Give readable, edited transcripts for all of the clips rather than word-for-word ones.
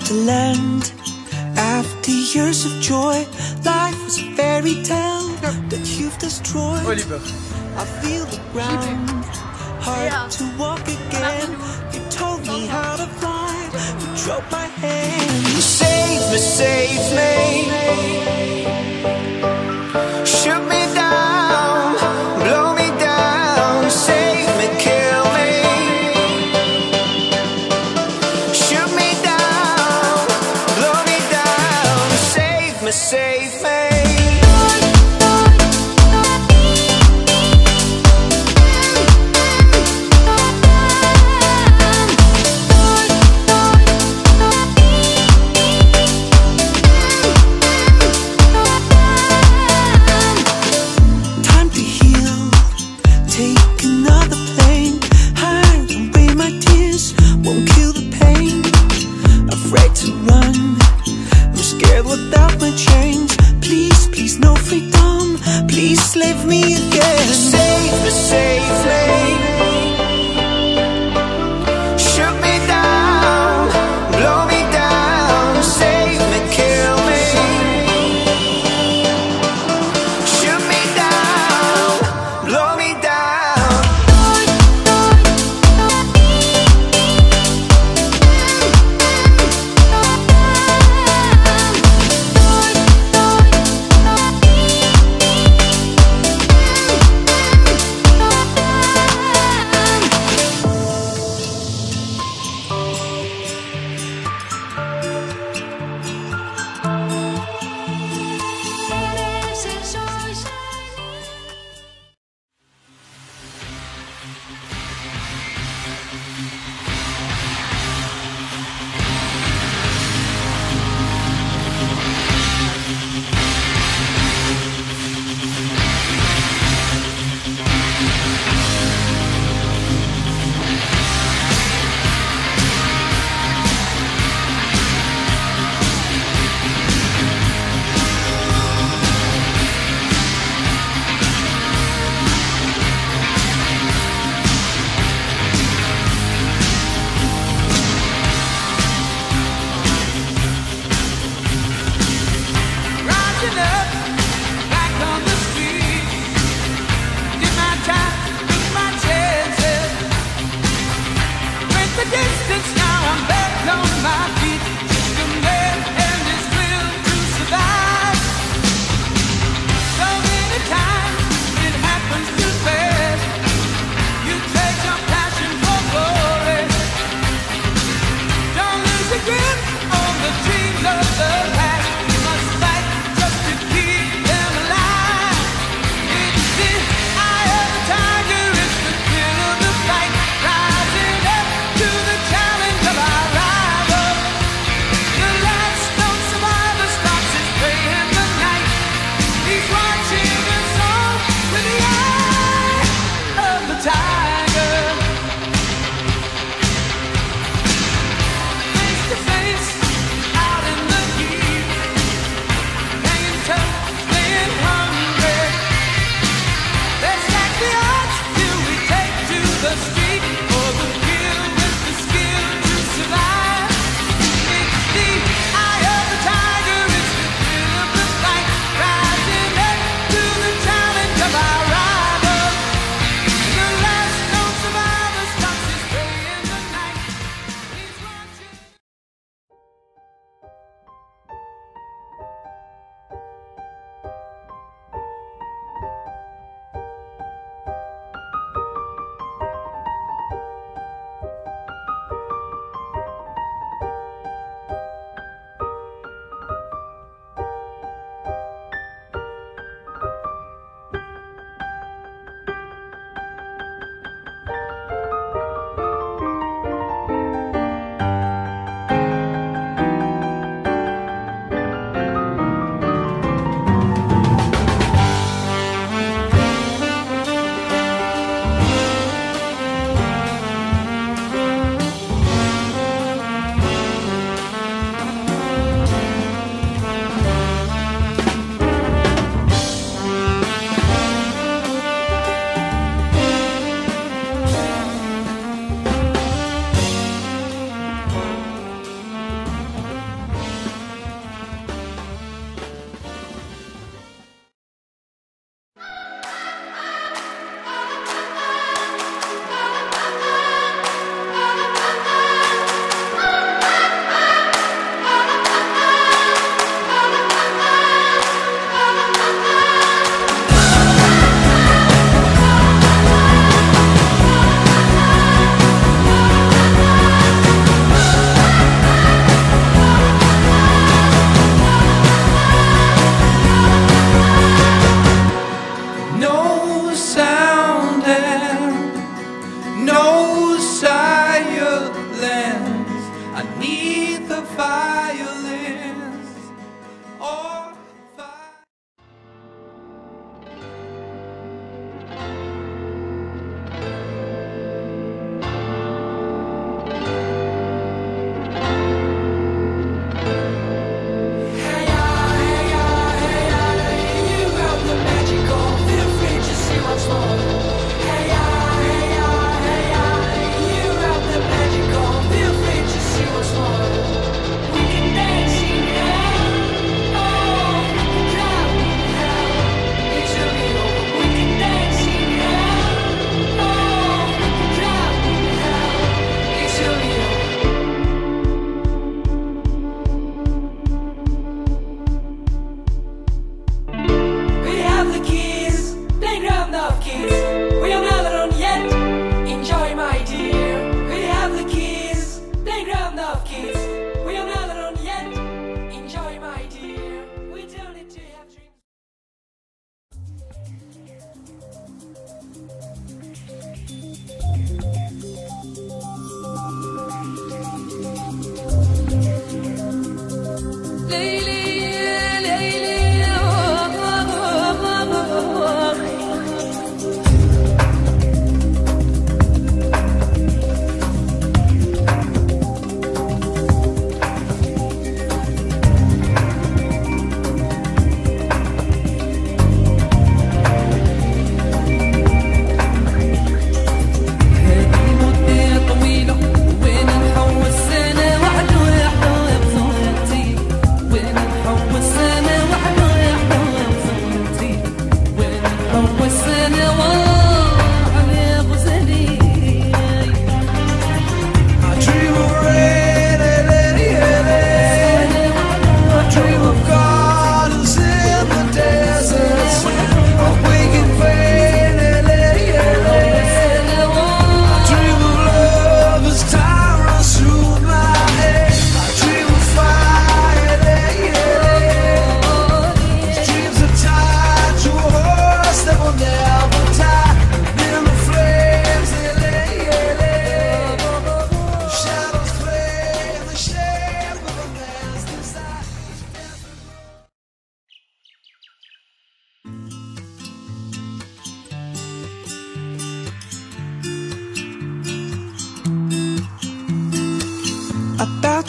to land. After years of joy, life was a fairy tale that you've destroyed. Oliver. I feel the ground, hard to walk again. You told me how to fly, you drove my hand. You saved me, saved me. Shoot me down, blow me down. Save me, kill me. Shoot me down, blow me down. Save me, save me. Without my chains, please, please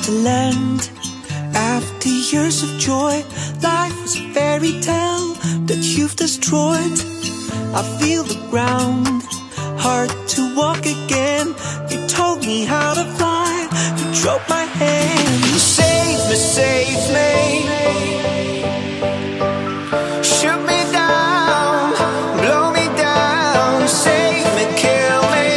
promised land. After years of joy, life was a fairy tale that you've destroyed. I feel the ground, hard to walk again. You told me how to fly, you drove my hand. Save me, save me. Shoot me down, blow me down. Save me, kill me.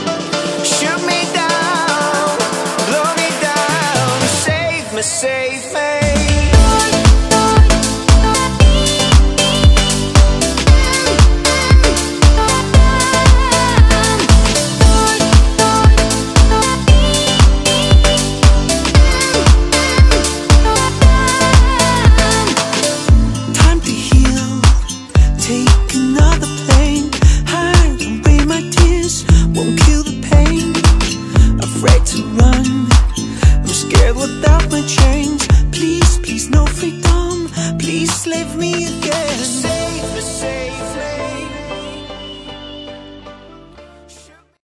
Shoot me down, blow me down. Save me, save me.